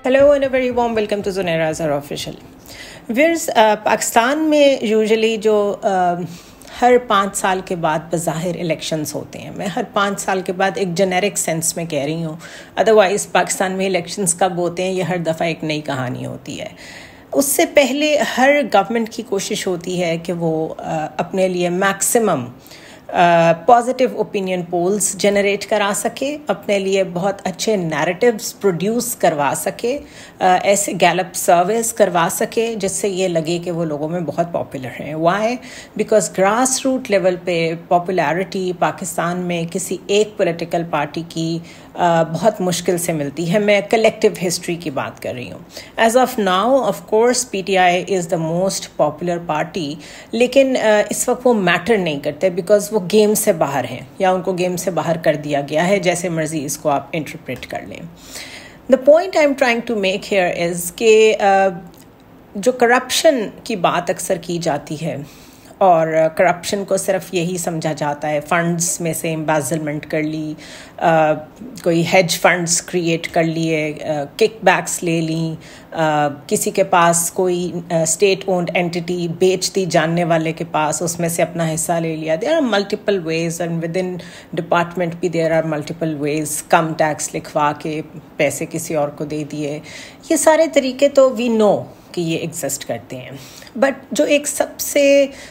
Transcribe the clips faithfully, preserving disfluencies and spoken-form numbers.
Hello and a very warm welcome to Zunaira Azhar Official. Viewers, uh, Pakistan में usually जो uh, हर पाँच साल के बाद बज़ाहिर इलेक्शंस होते हैं, मैं हर पाँच साल के बाद एक जेनेरिक सेंस में कह रही हूँ, अदरवाइज़ पाकिस्तान में इलेक्शंस कब होते हैं ये हर दफ़ा एक नई कहानी होती है. उससे पहले हर गवर्नमेंट की कोशिश होती है कि वो uh, अपने लिए maximum positive opinion polls generate करा सके, अपने लिए बहुत अच्छे नैरेटिव्स प्रोड्यूस करवा सके, uh, ऐसे गैलप सर्वेस करवा सके जिससे ये लगे कि वो लोगों में बहुत पॉपुलर हैं. Why? Because grass root level पे पॉपुलैरिटी पाकिस्तान में किसी एक पॉलिटिकल पार्टी की uh, बहुत मुश्किल से मिलती है. मैं कलेक्टिव हिस्ट्री की बात कर रही हूँ. As of now of course P T I is the most popular party, लेकिन uh, इस वक्त वो मैटर नहीं करते बिकॉज वो गेम से बाहर हैं या उनको गेम से बाहर कर दिया गया है, जैसे मर्जी इसको आप इंटरप्रेट कर लें. The point I am trying to make here is कि जो करप्शन की बात अक्सर की जाती है और करप्शन को सिर्फ यही समझा जाता है, फंड्स में से एम्बेजलमेंट कर ली, आ, कोई हेज फंड्स क्रिएट कर लिए, किक बैक्स ले ली, आ, किसी के पास कोई स्टेट ओन्ड एंटिटी बेच दी जानने वाले के पास, उसमें से अपना हिस्सा ले लिया. There are multiple ways and within department भी देयर आर मल्टीपल वेज. कम टैक्स लिखवा के पैसे किसी और को दे दिए. ये सारे तरीके तो वी नो कि ये एग्जिस्ट करते हैं, बट जो एक सबसे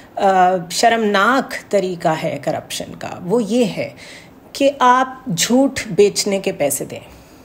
शर्मनाक तरीका है करप्शन का वो ये है कि आप झूठ बेचने के पैसे दें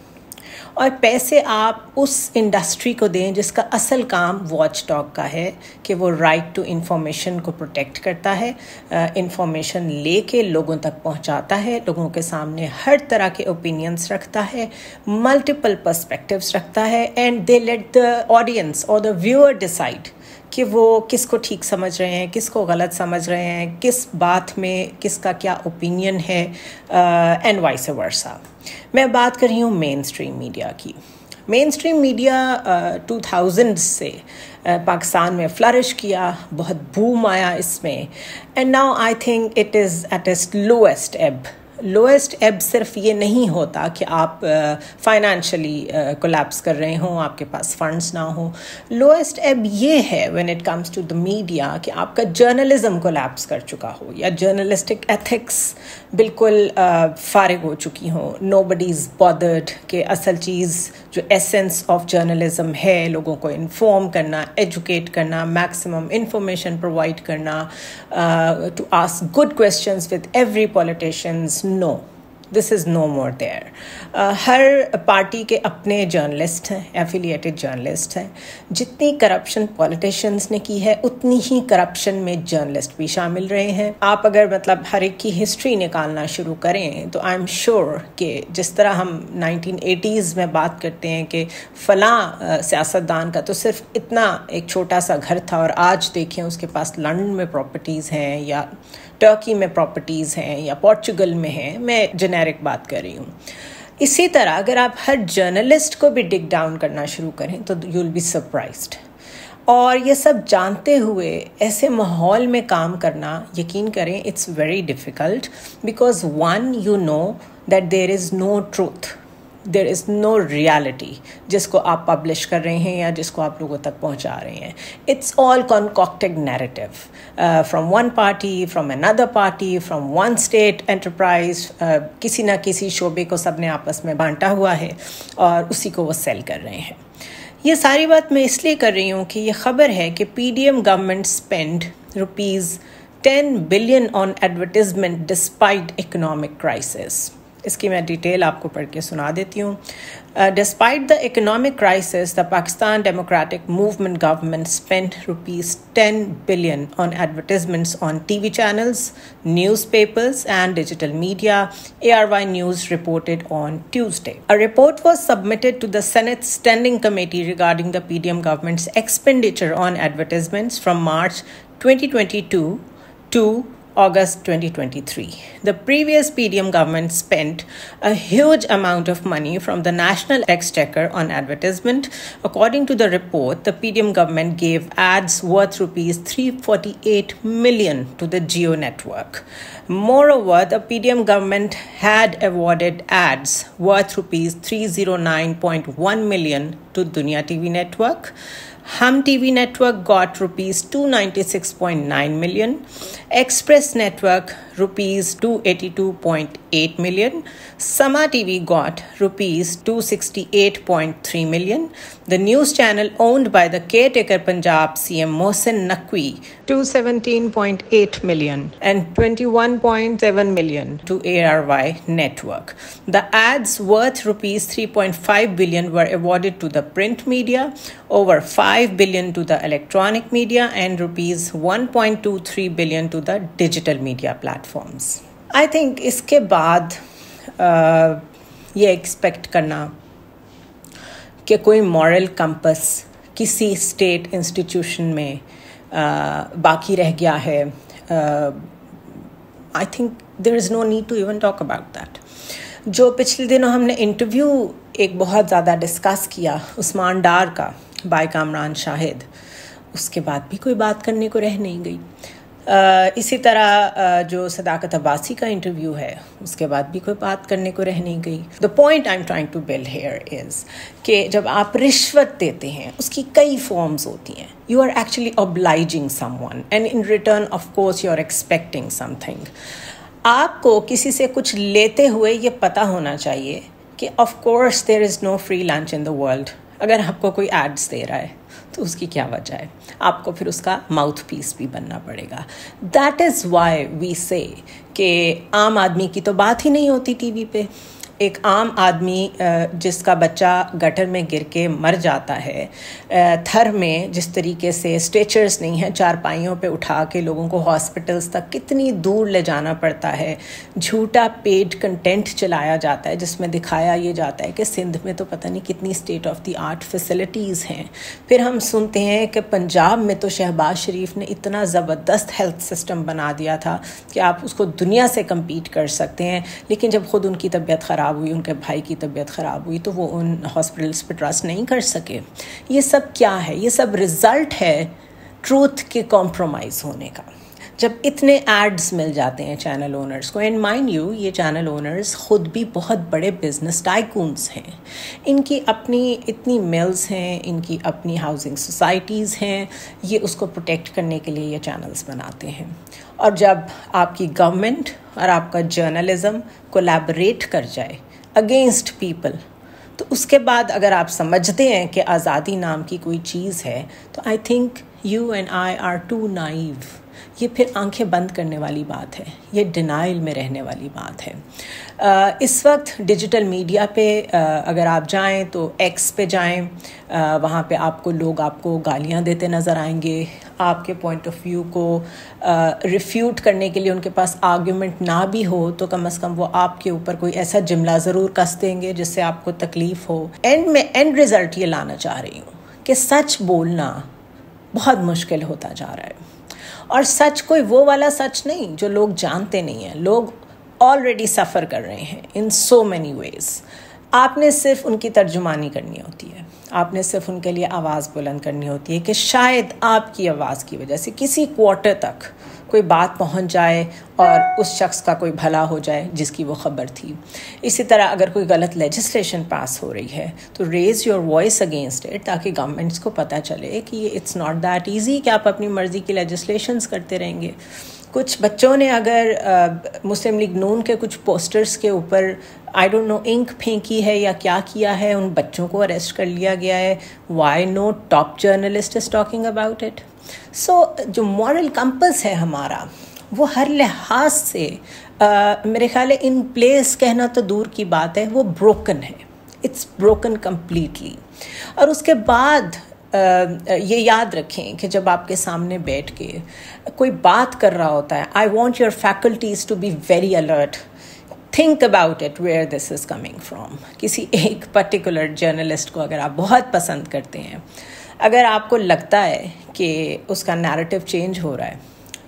और पैसे आप उस इंडस्ट्री को दें जिसका असल काम वॉच डॉग का है कि वो राइट टू इंफॉर्मेशन को प्रोटेक्ट करता है, इंफॉर्मेशन लेके लोगों तक पहुंचाता है, लोगों के सामने हर तरह के ओपिनियंस रखता है, मल्टीपल पर्सपेक्टिव्स रखता है, and they let the audience और द व्यूअर डिसाइड कि वो किसको ठीक समझ रहे हैं, किसको गलत समझ रहे हैं, किस बात में किसका क्या ओपिनियन है, एंड वाइस वर्सा. मैं बात कर रही हूँ मेन स्ट्रीम मीडिया की. Mainstream media two thousand से uh, पाकिस्तान में फ्लरिश किया, बहुत बूम आया इसमें, and now I think it is at its lowest ebb. Lowest ebb सिर्फ ये नहीं होता कि आप फाइनेंशियली कोलैप्स कर रहे हों, आपके पास फंड्स ना हो. लोएस्ट एब ये है when it comes to the media कि आपका जर्नलिज्म कोलैप्स कर चुका हो या जर्नलिस्टिक एथिक्स बिल्कुल uh, फारिग हो चुकी हो. नोबडी इज़ बॉदर्ड कि असल चीज़ जो एसेंस ऑफ जर्नलिज्म है, लोगों को इन्फॉर्म करना, एजुकेट करना, मैक्सिमम इंफॉर्मेशन प्रोवाइड करना, to ask good questions with every politicians. No, this is no more there. uh, हर पार्टी के अपने जर्नलिस्ट हैं, एफिलिएटेड जर्नलिस्ट हैं. जितनी करप्शन पॉलिटिशियंस ने की है उतनी ही करप्शन में जर्नलिस्ट भी शामिल रहे हैं. आप अगर मतलब हर एक की हिस्ट्री निकालना शुरू करें तो आई एम श्योर कि जिस तरह हम नाइनटीन एटीज़ में बात करते हैं कि फ़लाँ सियासतदान का तो सिर्फ इतना एक छोटा सा घर था और आज देखें उसके पास लंदन में प्रॉपर्टीज़ हैं या टर्की में प्रॉपर्टीज़ हैं या पोर्चुगल में हैं. मैं जेनेरिक बात कर रही हूँ. इसी तरह अगर आप हर जर्नलिस्ट को भी डिग डाउन करना शुरू करें तो यू विल बी सरप्राइज्ड. और ये सब जानते हुए ऐसे माहौल में काम करना, यकीन करें, it's very difficult because one, you know that there is no truth, there is no reality जिसको आप पब्लिश कर रहे हैं या जिसको आप लोगों तक पहुंचा रहे हैं. It's all concocted narrative from one party, from another party, from one state enterprise. किसी ना किसी शोबे को सब ने आपस में बांटा हुआ है और उसी को वो सेल कर रहे हैं. ये सारी बात मैं इसलिए कर रही हूँ कि ये ख़बर है कि P D M government spend rupees ten billion on advertisement despite economic crisis. इसकी मैं डिटेल आपको पढ़ के सुना देती हूँ. Despite the economic crisis, the Pakistan Democratic Movement government spent rupees ten billion on advertisements on TV channels, newspapers and digital media, A R Y News reported on Tuesday. A report was submitted to the Senate Standing Committee regarding the P D M government's expenditure on advertisements from March twenty twenty-two to August twenty twenty-three. The previous P D M government spent a huge amount of money from the national exchequer on advertisement. According to the report, the P D M government gave ads worth rupees three hundred forty-eight million to the Jio network. Moreover, the P D M government had awarded ads worth rupees three hundred nine point one million to Dunia T V network. Hum T V network got rupees two hundred ninety-six point nine million, Express network rupees two hundred eighty-two point eight million, Sama T V got rupees two hundred sixty-eight point three million. The news channel owned by the caretaker Punjab C M Mohsin Naqvi two hundred seventeen point eight million and twenty-one point seven million to A R Y network. The ads worth rupees three point five billion were awarded to the print media, over five billion to the electronic media, and rupees one point two three billion to the digital media platforms. I think इसके बाद uh, ये expect करना कि कोई moral compass किसी state institution में uh, बाकी रह गया है, I think there is no need to even talk about that. जो पिछले दिनों हमने इंटरव्यू एक बहुत ज़्यादा डिस्कस किया उस्मान डार का बाय कामरान शाहिद, उसके बाद भी कोई बात करने को रह नहीं गई. Uh, इसी तरह uh, जो सदाकत अब्बासी का इंटरव्यू है उसके बाद भी कोई बात करने को रह नहीं गई. The point I am trying to build here is कि जब आप रिश्वत देते हैं उसकी कई फॉर्म्स होती हैं. You are actually obliging someone and in return of course you are expecting something. आपको किसी से कुछ लेते हुए ये पता होना चाहिए कि of course there is no free lunch in the world. अगर आपको कोई एड्स दे रहा है तो उसकी क्या वजह है, आपको फिर उसका माउथ पीस भी बनना पड़ेगा. दैट इज़ वाई वी से कि आम आदमी की तो बात ही नहीं होती टीवी पे. एक आम आदमी जिसका बच्चा गटर में गिर के मर जाता है, थर में जिस तरीके से स्ट्रेचर्स नहीं हैं, चारपाइयों पे उठा के लोगों को हॉस्पिटल्स तक कितनी दूर ले जाना पड़ता है. झूठा पेड कंटेंट चलाया जाता है जिसमें दिखाया ये जाता है कि सिंध में तो पता नहीं कितनी state of the art facilities हैं. फिर हम सुनते हैं कि पंजाब में तो शहबाज शरीफ ने इतना ज़बरदस्त हेल्थ सिस्टम बना दिया था कि आप उसको दुनिया से कम्पीट कर सकते हैं, लेकिन जब ख़ुद उनकी तबीयत ख़राब हुई, उनके भाई की तबीयत ख़राब हुई, तो वो उन हॉस्पिटल्स पर ट्रस्ट नहीं कर सके. ये सब क्या है? ये सब रिज़ल्ट है ट्रूथ के कॉम्प्रोमाइज़ होने का. जब इतने एड्स मिल जाते हैं चैनल ओनर्स को, एंड माइंड यू ये चैनल ओनर्स ख़ुद भी बहुत बड़े बिजनेस टाइकून्स हैं, इनकी अपनी इतनी मिल्स हैं, इनकी अपनी हाउसिंग सोसाइटीज़ हैं, ये उसको प्रोटेक्ट करने के लिए ये चैनल्स बनाते हैं. और जब आपकी गवर्नमेंट और आपका जर्नलिज्म कोलैबोरेट कर जाए अगेंस्ट पीपल, तो उसके बाद अगर आप समझते हैं कि आज़ादी नाम की कोई चीज़ है, तो I think you and I are too naive. ये फिर आंखें बंद करने वाली बात है, ये डिनाइल में रहने वाली बात है. uh, इस वक्त डिजिटल मीडिया पे uh, अगर आप जाएं तो एक्स पे जाएं, uh, वहाँ पे आपको लोग आपको गालियाँ देते नज़र आएंगे. आपके पॉइंट ऑफ व्यू को रिफ्यूट uh, करने के लिए उनके पास आर्ग्यूमेंट ना भी हो तो कम अज़ कम वो आपके ऊपर कोई ऐसा जुमला ज़रूर कस देंगे जिससे आपको तकलीफ़ हो. एंड में एंड रिज़ल्ट ये लाना चाह रही हूँ कि सच बोलना बहुत मुश्किल होता जा रहा है. और सच कोई वो वाला सच नहीं जो लोग जानते नहीं हैं. लोग ऑलरेडी सफ़र कर रहे हैं इन सो मैनी वेज़. आपने सिर्फ उनकी तर्जुमानी करनी होती है, आपने सिर्फ उनके लिए आवाज़ बुलंद करनी होती है कि शायद आपकी आवाज़ की वजह से किसी क्वार्टर तक कोई बात पहुंच जाए और उस शख्स का कोई भला हो जाए जिसकी वो ख़बर थी. इसी तरह अगर कोई गलत लेजिस्लेशन पास हो रही है तो raise your voice against it, ताकि गवर्नमेंट्स को पता चले कि ये इट्स नॉट दैट ईजी कि आप अपनी मर्ज़ी की लेजिस्लेशंस करते रहेंगे. कुछ बच्चों ने अगर मुस्लिम लीग नून के कुछ पोस्टर्स के ऊपर आई डोंट नो इंक फेंकी है या क्या किया है, उन बच्चों को अरेस्ट कर लिया गया है. Why no top journalist is talking about it. So जो मॉरल कंपस है हमारा वो हर लिहाज से uh, मेरे ख्याल है इन प्लेस कहना तो दूर की बात है, वो ब्रोकन है. It's broken completely. और उसके बाद Uh, ये याद रखें कि जब आपके सामने बैठ के कोई बात कर रहा होता है, I want your faculties to be very alert. Think about it where this is coming from. किसी एक पर्टिकुलर जर्नलिस्ट को अगर आप बहुत पसंद करते हैं, अगर आपको लगता है कि उसका नैरेटिव चेंज हो रहा है,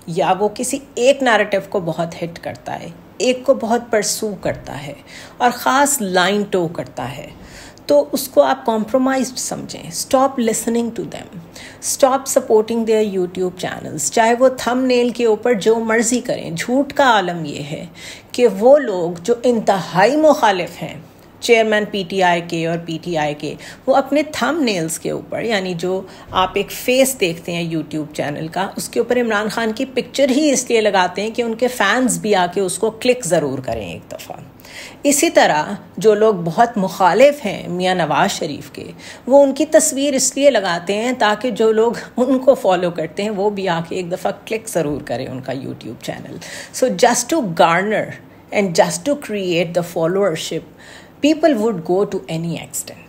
یا وہ کسی ایک نیریٹو کو بہت ہٹ کرتا ہے, ایک کو بہت پرسو کرتا ہے اور خاص لائن ٹو کرتا ہے, تو اس کو آپ کمپرومائزڈ سمجھیں. Stop listening to them, stop supporting their YouTube channels, چاہے وہ تھم نیل کے اوپر جو مرضی کریں. جھوٹ کا عالم یہ ہے کہ وہ لوگ جو انتہائی مخالف ہیں چیئرمین پی ٹی آئی کے اور پی ٹی آئی کے, وہ اپنے تھم نیلز کے اوپر, یعنی جو آپ ایک فیس دیکھتے ہیں یوٹیوب چینل کا, اس کے اوپر عمران خان کی پکچر ہی اس لیے لگاتے ہیں کہ ان کے فینز بھی آ کے اس کو کلک ضرور کریں ایک دفعہ. اسی طرح جو لوگ بہت مخالف ہیں میاں نواز شریف کے, وہ ان کی تصویر اس لیے لگاتے ہیں تاکہ جو لوگ ان کو فالو کرتے ہیں وہ بھی آ کے ایک دفعہ کلک ضرور کریں ان کا YouTube channel. So just to garner and just to create the followership, people would go to any extent.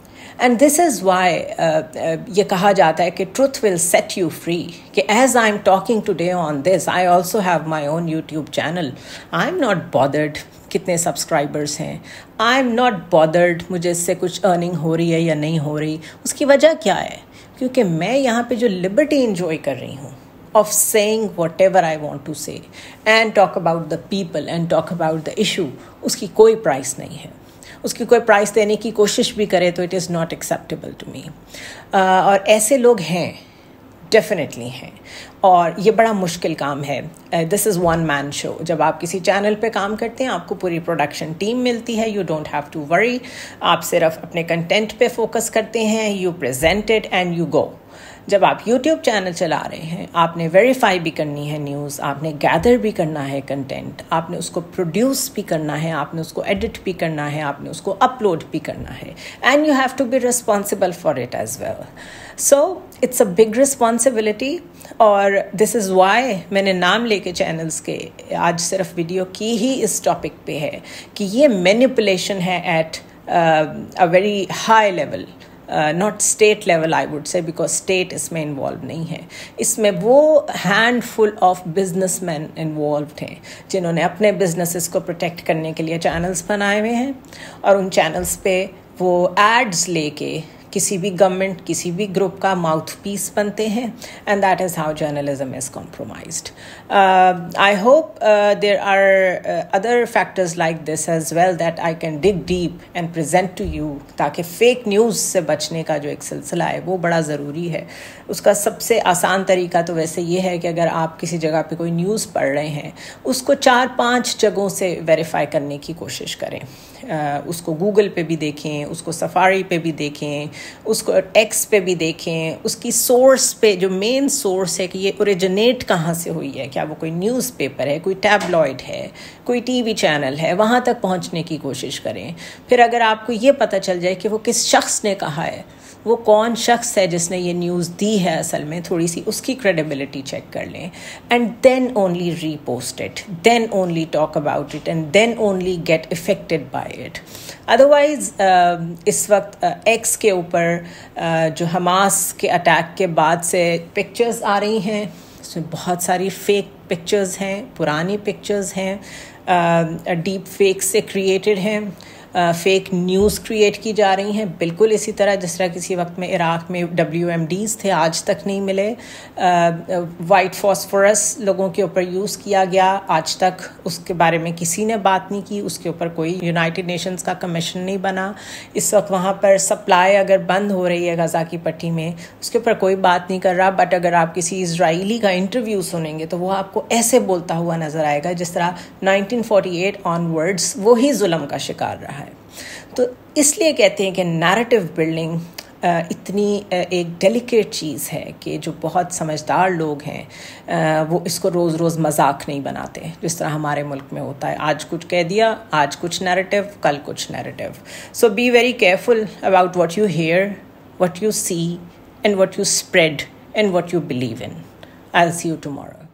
And this is why uh, uh, یہ کہا جاتا ہے کہ truth will set you free, کہ as I'm talking today on this, I also have my own YouTube channel. I'm not bothered کتنے subscribers ہیں, I'm not bothered مجھے اس سے کچھ ارننگ ہو رہی ہے یا نہیں ہو رہی. اس کی وجہ کیا ہے؟ کیونکہ میں یہاں پہ جو لبرٹی انجوائے کر رہی ہوں of saying whatever I want to say and talk about the people and talk about the issue, اس کی کوئی پرائس نہیں ہے. اس کی کوئی پرائز دینے کی کوشش بھی کرے تو it is not acceptable to me. اور ایسے لوگ ہیں, ڈیفینیٹلی ہیں, اور یہ بڑا مشکل کام ہے. This is one man show. جب آپ کسی چینل پہ کام کرتے ہیں آپ کو پوری پروڈکشن ٹیم ملتی ہے, you don't have to worry, آپ صرف اپنے کنٹینٹ پہ فوکس کرتے ہیں, you present it and you go. جب آپ یوٹیوب چینل چلا رہے ہیں آپ نے ویریفائی بھی کرنی ہے نیوز, آپ نے گیدر بھی کرنا ہے کنٹینٹ, آپ نے اس کو پروڈیوس بھی کرنا ہے, آپ نے اس کو ایڈٹ بھی کرنا ہے, آپ نے اس کو اپلوڈ بھی کرنا ہے, and you have to be responsible for it as well. So it's a big responsibility. اور دس از وائی میں نے نام لے کے چینلز کے آج صرف ویڈیو کی ہی اس ٹاپک پہ ہے کہ یہ مینیپولیشن ہے at a very high level, not state level I would say, because state اس میں انوالو نہیں ہے. اس میں وہ handful of businessmen involved ہیں جنہوں نے اپنے بزنسز کو پروٹیکٹ کرنے کے لیے چینلز بنائے ہوئے ہیں, اور ان چینلز پہ وہ ایڈز لے کے کسی بھی گورنمنٹ کسی بھی گروپ کا ماؤتھ پیس بنتے ہیں, and that is how journalism is compromised. I hope there are other factors like this as well that I can dig deep and present to you, تاکہ فیک نیوز سے بچنے کا جو ایک سلسلہ ہے وہ بڑا ضروری ہے. اس کا سب سے آسان طریقہ تو ویسے یہ ہے کہ اگر آپ کسی جگہ پہ کوئی نیوز پڑھ رہے ہیں اس کو چار پانچ جگہوں سے ویریفائی کرنے کی کوشش کریں. اس کو گوگل پہ بھی دیکھیں, اس کو سفاری پہ بھی دیکھیں, اس کو ایکس پہ بھی دیکھیں, اس کی سورس پہ جو مین سورس ہے کہ یہ اوریجنیٹ کہاں سے ہوئی ہے, کیا وہ کوئی نیوز پیپر ہے, کوئی ٹیبلوئڈ ہے, کوئی ٹی وی چینل ہے, وہاں تک پہنچنے کی کوشش کریں. پھر اگر آپ کو یہ پتہ چل جائے کہ وہ کس شخص نے کہا ہے, وہ کون شخص ہے جس نے یہ نیوز دی ہے اصل میں, تھوڑی سی اس کی کریڈیبلٹی چیک کر لیں, and then only repost it, then only talk about it, and then only get affected by it. Otherwise اس وقت ایکس کے اوپر جو حماس کے اٹیک کے بعد سے پکچرز آ رہی ہیں, اس میں بہت ساری فیک پکچرز ہیں, پرانی پکچرز ہیں, ڈیپ فیک سے کریٹڈ ہیں, فیک نیوز کریٹ کی جا رہی ہیں, بالکل اسی طرح جس طرح کسی وقت میں عراق میں ڈبلیو ایم ڈیز تھے, آج تک نہیں ملے. وائٹ فاسفورس لوگوں کے اوپر یوز کیا گیا, آج تک اس کے بارے میں کسی نے بات نہیں کی, اس کے اوپر کوئی یونائٹڈ نیشنز کا کمیشن نہیں بنا. اس وقت وہاں پر سپلائی اگر بند ہو رہی ہے غزہ کی پٹی میں, اس کے اوپر کوئی بات نہیں کر رہا. بٹ اگر آپ کسی اسرائیلی کا انٹرویو سنیں گے تو وہ آپ کو ایسے بولتا ہوا نظر آئے گا جس طرح nineteen forty eight onwards وہی ظلم کا شکار رہا ہے. تو اس لیے کہتے ہیں کہ نیریٹو بلڈنگ اتنی ایک ڈیلیکیٹ چیز ہے کہ جو بہت سمجھدار لوگ ہیں وہ اس کو روز روز مذاق نہیں بناتے, جس طرح ہمارے ملک میں ہوتا ہے, آج کچھ کہہ دیا, آج کچھ نیریٹو, کل کچھ narrative. So be very careful about what you hear, what you see, and what you spread, and what you believe in. I will see you tomorrow.